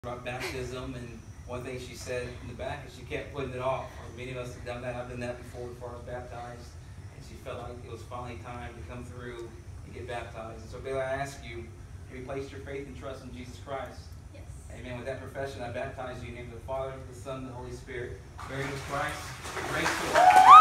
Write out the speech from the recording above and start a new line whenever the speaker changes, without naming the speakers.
about baptism, and one thing she said in the back is she kept putting it off. Many of us have done that. I've done that before I was baptized, and she felt like it was finally time to come through and get baptized. And so, Bailey, I ask you, have you placed your faith and trust in Jesus Christ?
Yes.
Amen. With that profession, I baptize you in the name of the Father, the Son, and the Holy Spirit. Bearing with Christ, grace to